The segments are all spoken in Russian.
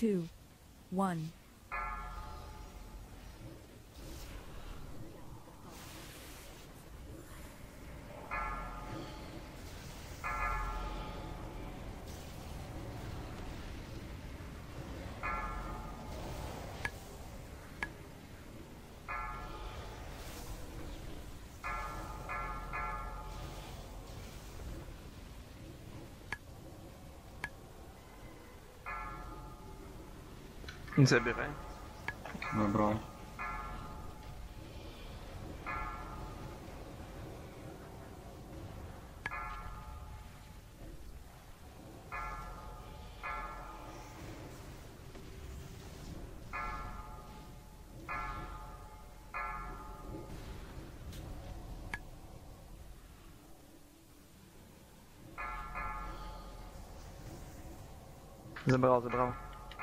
2, 1. Забирай. Набрал. Забрал.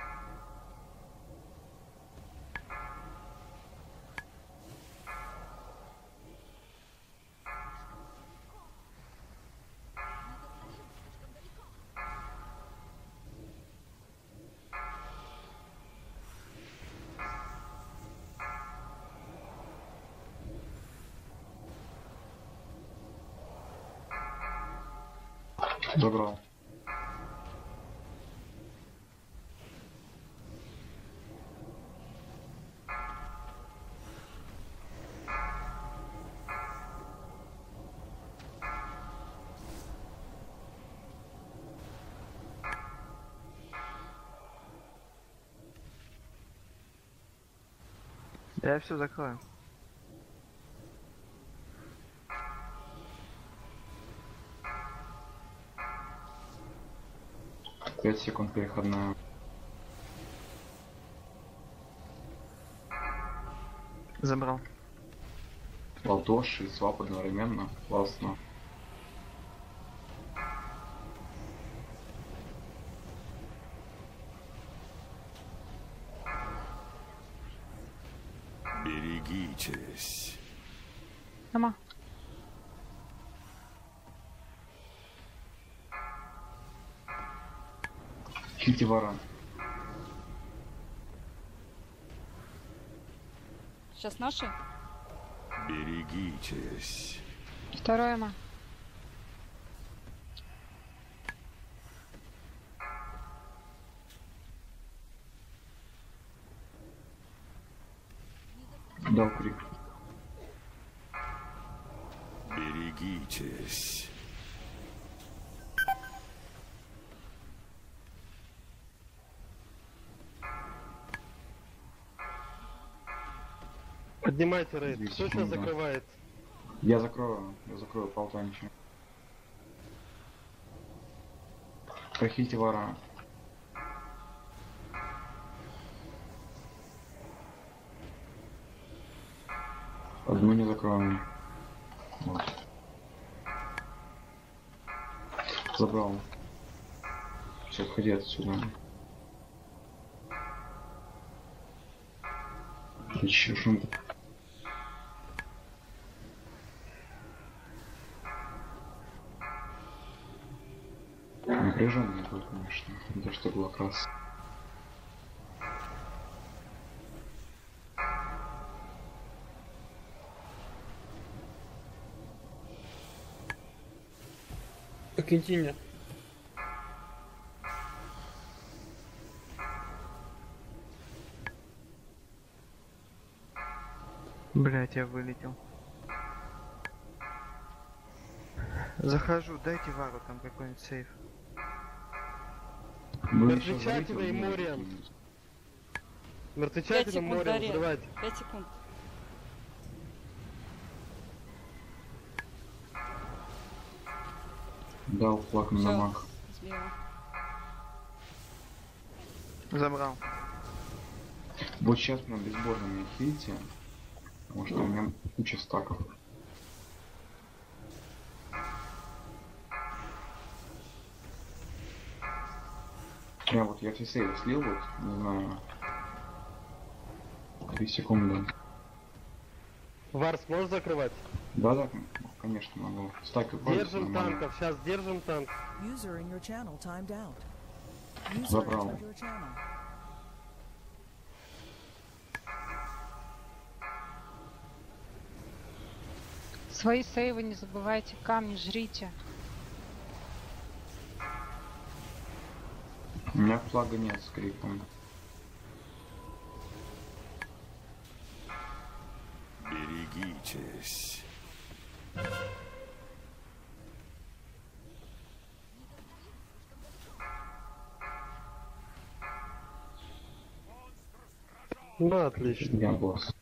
Забрал. Да я все закрою. Пять секунд переходная. Забрал. Ладоши и свап одновременно. Классно. Берегитесь. Сама. Хитивара. Сейчас наши. Берегитесь. Второе ма. Дал крик. Берегитесь. Поднимайте рейд. 10 Кто сейчас секунд, да. закрывает? Я закрою полтанчик. Прохите вара. Одну не закроем. Вот. Забрал. Все, входи отсюда. Еще шум. Напряженный был, конечно. Это что было как раз. Континент. Блять, я вылетел. Захожу, дайте вару, там какой-нибудь сейф. Мертвечатина и Мориан. Пять Мертвечатина секунд Мориан, до реда. взрывайте. 5 секунд. Дал флаг на Всё. маг. Сбила. Забрал. Вот сейчас на безборном хите, потому что у меня куча стаков. Прям вот я все сейвы слил, вот, не знаю, 3 секунды. Варс можешь закрывать? Да, конечно, могу. Стак и Держим танков, сейчас держим танк. User in your channel timed out. User Забрал. entered your channel. Свои сейвы не забывайте, камни жрите. У меня флага нет с криком. Берегитесь. Ну, отлично. Я босс.